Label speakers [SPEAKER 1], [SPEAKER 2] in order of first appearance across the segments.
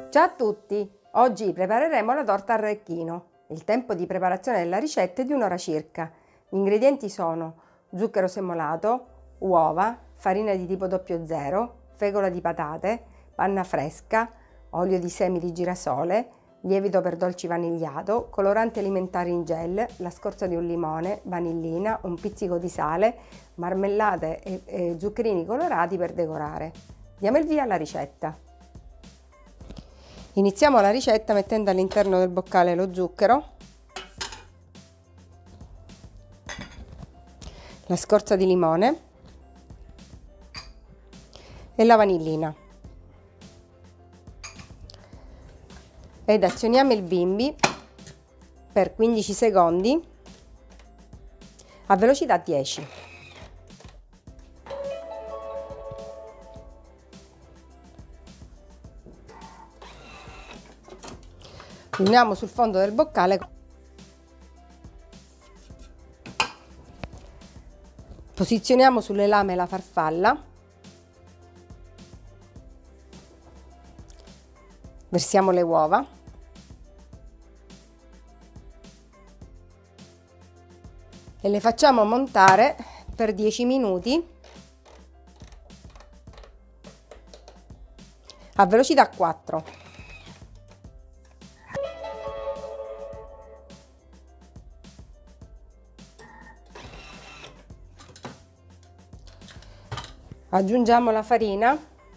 [SPEAKER 1] Ciao a tutti! Oggi prepareremo la torta Arlecchino. Il tempo di preparazione della ricetta è di un'ora circa. Gli ingredienti sono zucchero semolato, uova, farina di tipo 00, fecola di patate, panna fresca, olio di semi di girasole, lievito per dolci vanigliato, coloranti alimentari in gel, la scorza di un limone, vanillina, un pizzico di sale, marmellate e zuccherini colorati per decorare. Diamo il via alla ricetta. Iniziamo la ricetta mettendo all'interno del boccale lo zucchero, la scorza di limone e la vanillina ed azioniamo il bimbi per 15 secondi a velocità 10. Uniamo sul fondo del boccale, posizioniamo sulle lame la farfalla, versiamo le uova e le facciamo montare per 10 minuti a velocità 4. Aggiungiamo la farina,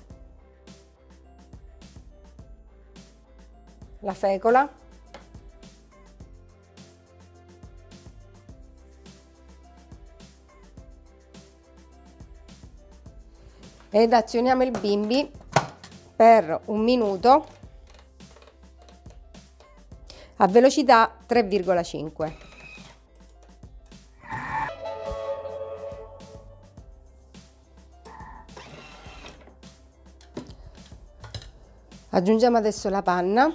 [SPEAKER 1] la fecola ed azioniamo il bimbi per 1 minuto a velocità 3,5. Aggiungiamo adesso la panna,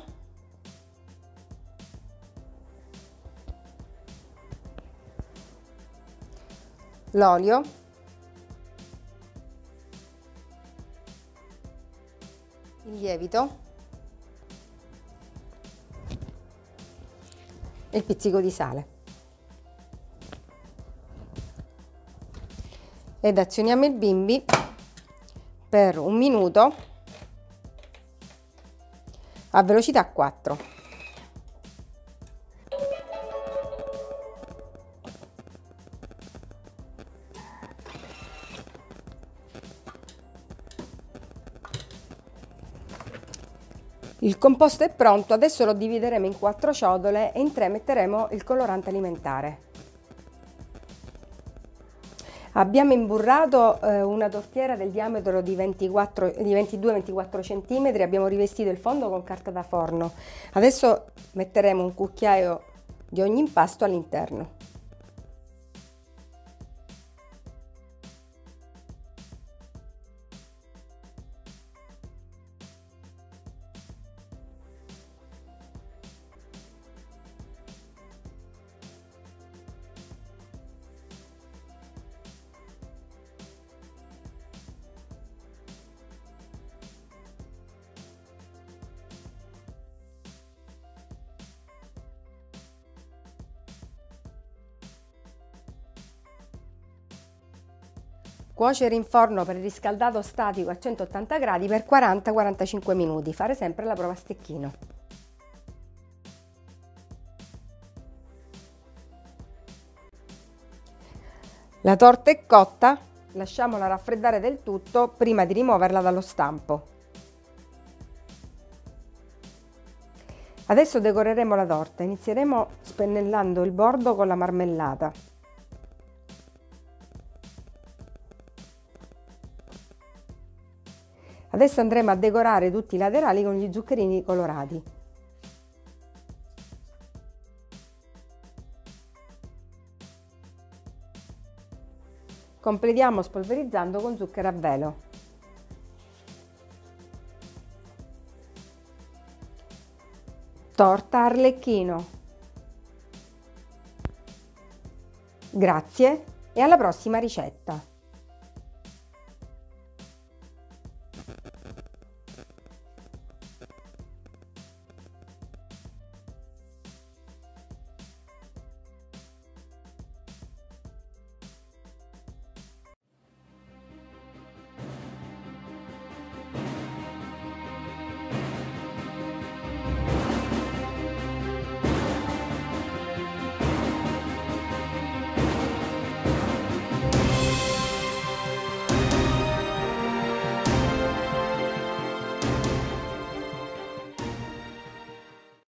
[SPEAKER 1] l'olio, il lievito e il pizzico di sale ed azioniamo il bimbi per 1 minuto a velocità 4. Il composto è pronto, adesso lo divideremo in 4 ciotole e in 3 metteremo il colorante alimentare. Abbiamo imburrato una tortiera del diametro di 22-24 cm, abbiamo rivestito il fondo con carta da forno. Adesso metteremo un cucchiaio di ogni impasto all'interno. Cuocere in forno preriscaldato statico a 180 gradi per 40-45 minuti. Fare sempre la prova a stecchino. La torta è cotta, lasciamola raffreddare del tutto prima di rimuoverla dallo stampo. Adesso decoreremo la torta. Inizieremo spennellando il bordo con la marmellata. Adesso andremo a decorare tutti i laterali con gli zuccherini colorati. Completiamo spolverizzando con zucchero a velo. Torta Arlecchino. Grazie e alla prossima ricetta!